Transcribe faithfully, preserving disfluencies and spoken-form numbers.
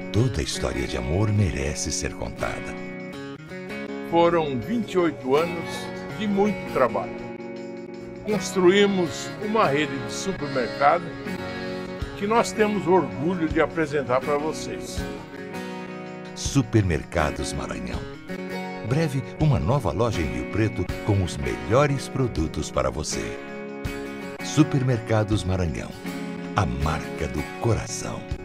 Toda história de amor merece ser contada. Foram vinte e oito anos de muito trabalho. Construímos uma rede de supermercado que nós temos orgulho de apresentar para vocês. Supermercados Maranhão. Breve, uma nova loja em Rio Preto com os melhores produtos para você. Supermercados Maranhão. A marca do coração.